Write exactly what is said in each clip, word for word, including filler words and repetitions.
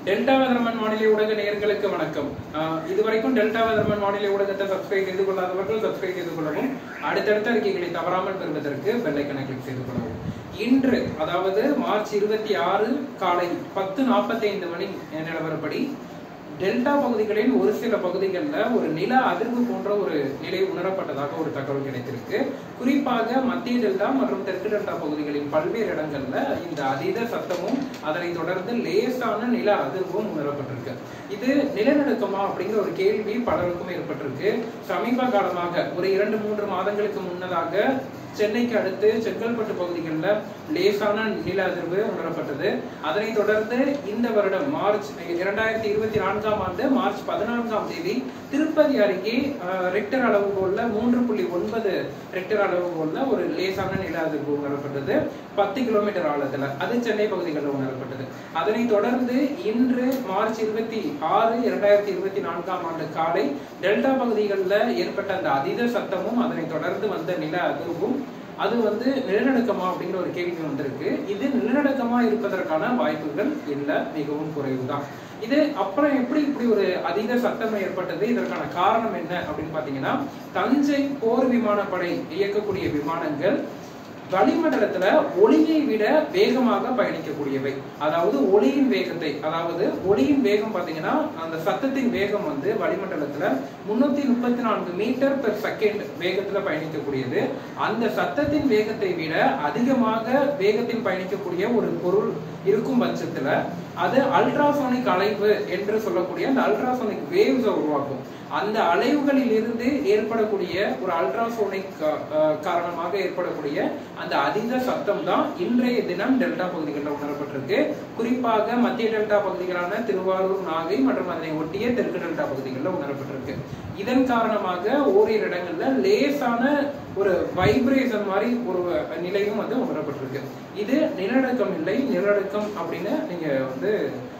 Delta weatherman வானிலை ஊடக நேயர்களுக்கு வணக்கம். இதுவரைக்கும் டெல்டா வெதர்மன் வானிலை ஊடகத்தை சப்ஸ்கிரைப் செய்து கொள்ளாதவர்கள் சப்ஸ்கிரைப் செய்து கொள்ளவும், அடுத்தடுத்த அறிக்கைகளை தவறாமல் பெறுவதற்கு பெல் ஐக்கனை கிளிக் செய்து கொள்ளவும். இன்று அதாவது மார்ச் இருபத்தி ஆறு காலை பத்து நாற்பத்தி ஐந்து மணி நிலவரப்படி டெல்டா பகுதிகளின் ஒரு சில பகுதிகளில் ஒரு நில அதிர்வு போன்ற ஒரு நிலை உணரப்பட்டதாக ஒரு தகவல் கிடைத்திருக்கு. குறிப்பாக மத்திய டெல்டா மற்றும் தெற்கு டெல்டா பகுதிகளின் பல்வேறு இடங்கள்ல இந்த அதீத சத்தமும் அதனை தொடர்ந்து லேசான நில அதிர்வும் உணரப்பட்டிருக்கு. இது நிலநடுக்கமா அப்படிங்கிற ஒரு கேள்வி பலருக்கும் ஏற்பட்டிருக்கு. சமீப காலமாக ஒரு இரண்டு மூன்று மாதங்களுக்கு முன்னதாக சென்னைக்கு அடுத்து செங்கல்பட்டு பகுதிகளில் லேசான நில அதிர்வு உணரப்பட்டது. அதனை தொடர்ந்து இந்த வருடம் மார்ச் இரண்டாயிரத்தி இருபத்தி நான்காம் ஆண்டு மார்ச் பதினான்காம் தேதி திருப்பதி அருகே ரெக்டர் அளவுகோல்ல மூன்று புள்ளி ஒன்பது ரெக்டர் அளவுகோல்ல ஒரு லேசான நில அதிர்வு உணரப்பட்டது. பத்து கிலோமீட்டர் ஆழத்துல அது சென்னை பகுதிகளில் உணரப்பட்டது. அதனை தொடர்ந்து இன்று மார்ச் இருபத்தி ஆறு இரண்டாயிரத்தி இருபத்தி நான்காம் ஆண்டு காலை டெல்டா பகுதிகளில் ஏற்பட்ட அந்த அதீத சத்தமும் அதனை தொடர்ந்து வந்த நில அதிர்வும் அது வந்து நிலநடுக்கமா அப்படிங்கிற ஒரு கேள்வி வந்திருக்கு. இது நிலநடுக்கமா இருப்பதற்கான வாய்ப்புகள் இல்லை, மிகவும் குறைவுதான். இது அப்புறம் எப்படி இப்படி ஒரு அதீத சத்தம் ஏற்பட்டது, இதற்கான காரணம் என்ன அப்படின்னு பாத்தீங்கன்னா, தஞ்சை போர் விமானப்படை இயக்கக்கூடிய விமானங்கள் வளிமண்டலத்துல ஒளியை விட வேகமாக பயணிக்கக்கூடியவை. அதாவது ஒளியின் வேகத்தை அதாவது ஒளியின் வேகம் பாத்தீங்கன்னா அந்த சத்தத்தின் வேகம் வந்து வளிமண்டலத்துல முன்னூத்தி முப்பத்தி நான்கு மீட்டர் பெர் செகண்ட் வேகத்துல பயணிக்கக்கூடியது. அந்த சத்தத்தின் வேகத்தை விட அதிகமாக வேகத்தில் பயணிக்கக்கூடிய ஒரு பொருள் இருக்கும் பட்சத்துல அது அல்ட்ராசோனிக் அலைவு என்று சொல்லக்கூடிய அந்த அல்ட்ராசோனிக் வேவ்ஸை உருவாக்கும். அந்த அலைவுகளில் இருந்து ஏற்படக்கூடிய ஒரு அல்ட்ராசோனிக் காரணமாக ஏற்படக்கூடிய அந்த அதீத சத்தம் தான் இன்றைய தினம் டெல்டா பகுதிகளில் உணரப்பட்டிருக்கு. குறிப்பாக மத்திய டெல்டா பகுதிகளான திருவாரூர், நாகை மற்றும் அதனை ஒட்டிய தெற்கு டெல்டா பகுதிகளில் உணரப்பட்டிருக்கு. இதன் காரணமாக ஓரிரு இடங்கள்ல லேசான ஒரு வைப்ரேஷன் மாதிரி ஒரு நிலையும் வந்து உணரப்பட்டிருக்கு. இது நிலநடுக்கம் இல்லை, நிலநடுக்கம் அப்படின்னு நீங்க வந்து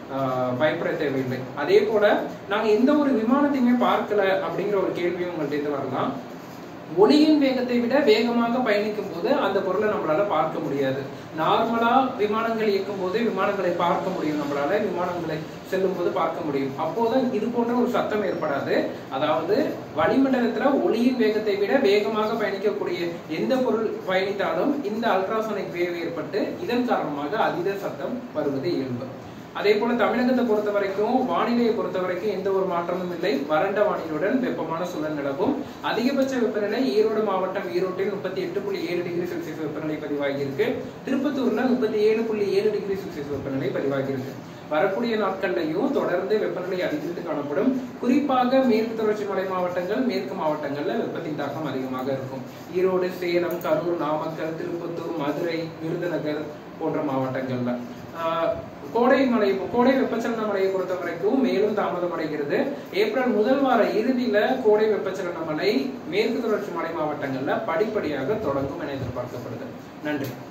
பயப்பட தேவையில்லை. அதே போல நாங்க எந்த ஒரு விமானத்தையுமே பார்க்கல அப்படிங்கிற ஒரு கேள்வியும் உங்கள்கிட்ட வரலாம். ஒளியின் வேகத்தை விட வேகமாக பயணிக்கும் போது அந்த பொருளை நம்மளால பார்க்க முடியாது. நார்மலா விமானங்கள் இயக்கும் போது விமானங்களை பார்க்க முடியும், நம்மளால விமானங்களை செல்லும் போது பார்க்க முடியும். அப்போதான் இது போன்ற ஒரு சத்தம் ஏற்படாது. அதாவது வளிமண்டலத்துல ஒளியின் வேகத்தை விட வேகமாக பயணிக்கக்கூடிய எந்த பொருள் பயணித்தாலும் இந்த அல்ட்ராசோனிக் வேவ் ஏற்பட்டு இதன் காரணமாக அதீத சத்தம் வருவது இயல்பு. அதே போல தமிழகத்தை பொறுத்த வரைக்கும் வானிலையை பொறுத்த வரைக்கும் எந்த ஒரு மாற்றமும் இல்லை. வறண்ட வானிலையுடன் வெப்பமான சூழல் நிலவும். அதிகபட்ச வெப்பநிலை ஈரோடு மாவட்டம் ஈரோட்டில் முப்பத்தி எட்டு புள்ளி ஏழு டிகிரி செல்சியஸ் வெப்பநிலை பதிவாகி இருக்கு. திருப்பத்தூர்ல முப்பத்தி ஏழு புள்ளி ஏழு டிகிரி செல்சியஸ் வெப்பநிலை பதிவாகி இருக்கு. வரக்கூடிய நாட்கள்லையும் தொடர்ந்து வெப்பநிலை அதிகரித்து காணப்படும். குறிப்பாக மேற்கு தொடர்ச்சி மலை மாவட்டங்கள், மேற்கு மாவட்டங்கள்ல வெப்பத்தின் தாக்கம் அதிகமாக இருக்கும். ஈரோடு, சேலம், கரூர், நாமக்கல், திருப்பத்தூர், மதுரை, விருதுநகர் போன்ற மாவட்டங்கள்ல கோடை மழை கோடை வெப்பச்சலன மழையை பொறுத்த வரைக்கும் மேலும் தாமதம் அடைகிறது. ஏப்ரல் முதல் வார இறுதியில கோடை வெப்பச்சலன மழை மேற்கு தொடர்ச்சி மலை மாவட்டங்கள்ல படிப்படியாக தொடங்கும் என எதிர்பார்க்கப்படுது. நன்றி.